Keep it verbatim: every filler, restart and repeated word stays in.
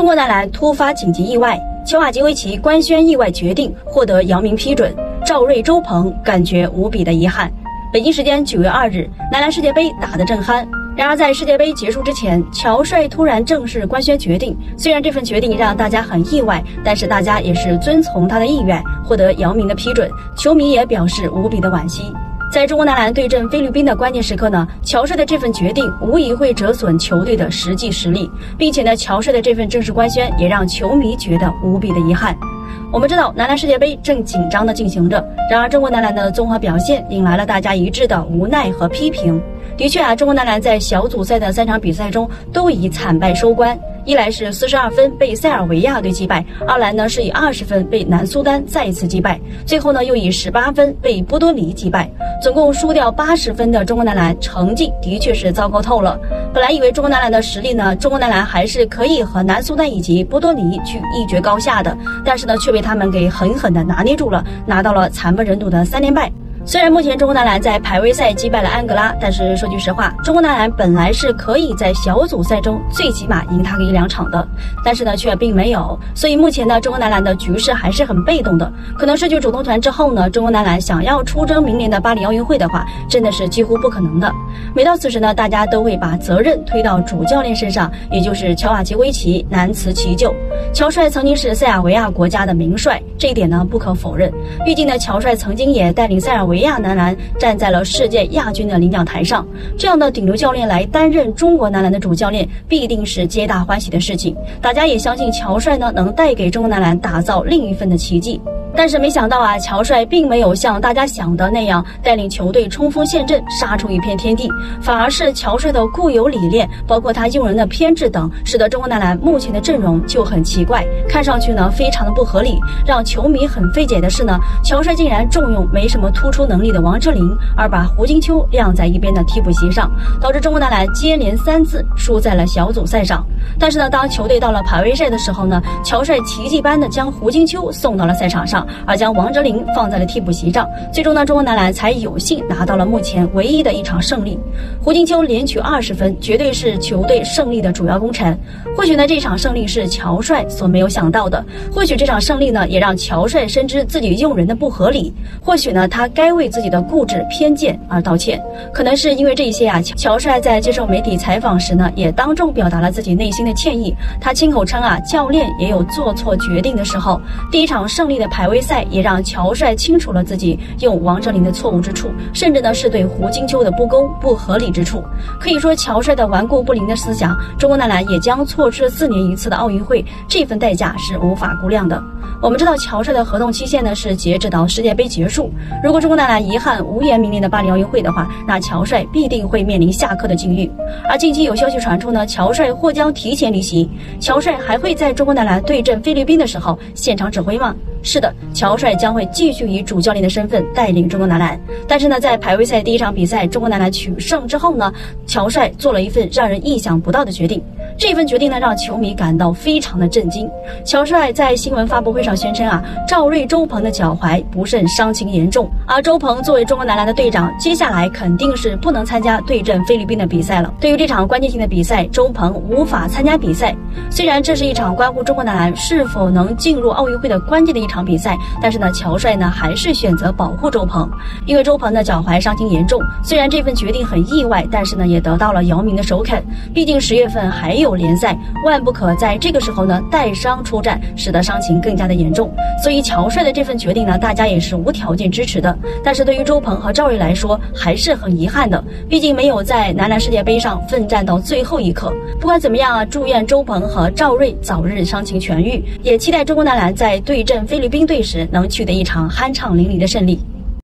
中国男篮突发紧急意外，乔瓦吉维奇官宣意外决定获得姚明批准，赵睿、周鹏感觉无比的遗憾。北京时间九月二日，男篮世界杯打得正酣。然而在世界杯结束之前，乔帅突然正式官宣决定。虽然这份决定让大家很意外，但是大家也是遵从他的意愿，获得姚明的批准。球迷也表示无比的惋惜。在中国男篮对阵菲律宾的关键时刻呢，乔帅的这份决定无疑会折损球队的实际实力，并且呢，乔帅的这份正式官宣也让球迷觉得无比的遗憾。我们知道，男篮世界杯正紧张地进行着，然而中国男篮的综合表现引来了大家一致的无奈和批评。的确啊，中国男篮在小组赛的三场比赛中都以惨败收官。一来是四十二分被塞尔维亚队击败，二来呢是以二十分被南苏丹再次击败，最后呢又以十八分被波多黎击败，总共输掉八十分的中国男篮，成绩的确是糟糕透了。本来以为中国男篮的实力呢，中国男篮还是可以和南苏丹以及波多黎去一决高下的，但是呢却被他们给狠狠的拿捏住了，拿到了惨不忍睹的三连败。虽然目前中国男篮在排位赛击败了安哥拉，但是说句实话，中国男篮本来是可以在小组赛中最起码赢他个一两场的，但是呢却并没有。所以目前呢，中国男篮的局势还是很被动的。可能失去主动权之后呢，中国男篮想要出征明年的巴黎奥运会的话，真的是几乎不可能的。每到此时呢，大家都会把责任推到主教练身上，也就是乔瓦吉维奇，难辞其咎。乔帅曾经是塞尔维亚国家的名帅，这一点呢不可否认。毕竟呢，乔帅曾经也带领塞尔维亚男篮站在了世界亚军的领奖台上，这样的顶流教练来担任中国男篮的主教练，必定是皆大欢喜的事情。大家也相信乔帅呢能带给中国男篮打造另一份的奇迹。但是没想到啊，乔帅并没有像大家想的那样带领球队冲锋陷阵，杀出一片天地，反而是乔帅的固有理念，包括他用人的偏执等，使得中国男篮目前的阵容就很奇怪，看上去呢非常的不合理。让球迷很费解的是呢，乔帅竟然重用没什么突出能力的王哲林，而把胡金秋晾在一边的替补席上，导致中国男篮接连三次输在了小组赛上。但是呢，当球队到了排位赛的时候呢，乔帅奇迹般的将胡金秋送到了赛场上，而将王哲林放在了替补席上，最终呢，中国男篮才有幸拿到了目前唯一的一场胜利。胡金秋连取二十分，绝对是球队胜利的主要功臣。或许呢，这场胜利是乔帅所没有想到的，或许这场胜利呢，也让乔帅深知自己用人的不合理，或许呢，他该为自己的固执偏见而道歉。可能是因为这些啊，乔帅在接受媒体采访时呢，也当众表达了自己内心的歉意。他亲口称啊，教练也有做错决定的时候。第一场胜利的排位赛也让乔帅清楚了自己用王哲林的错误之处，甚至呢是对胡金秋的不公不合理之处。可以说，乔帅的顽固不灵的思想，中国男篮也将错失四年一次的奥运会，这份代价是无法估量的。我们知道乔帅的合同期限呢是截止到世界杯结束，如果中国男篮遗憾无缘明年的巴黎奥运会的话，那乔帅必定会面临下课的境遇。而近期有消息传出呢，乔帅或将提前离席。乔帅还会在中国男篮对阵菲律宾的时候现场指挥吗？是的，乔帅将会继续以主教练的身份带领中国男篮。但是呢，在排位赛第一场比赛中国男篮取胜之后呢，乔帅做了一份让人意想不到的决定。这份决定呢，让球迷感到非常的震惊。乔帅在新闻发布会上宣称啊，赵睿、周鹏的脚踝不慎伤情严重，而周鹏作为中国男篮的队长，接下来肯定是不能参加对阵菲律宾的比赛了。对于这场关键性的比赛，周鹏无法参加比赛。虽然这是一场关乎中国男篮是否能进入奥运会的关键的一场比赛，但是呢，乔帅呢还是选择保护周鹏，因为周鹏的脚踝伤情严重。虽然这份决定很意外，但是呢，也得到了姚明的首肯。毕竟十月份还有联赛，万不可在这个时候呢带伤出战，使得伤情更加的严重。所以乔帅的这份决定呢，大家也是无条件支持的。但是对于周鹏和赵睿来说，还是很遗憾的，毕竟没有在男篮世界杯上奋战到最后一刻。不管怎么样啊，祝愿周鹏和赵睿早日伤情痊愈，也期待中国男篮在对阵菲律宾队时能取得一场酣畅淋漓的胜利。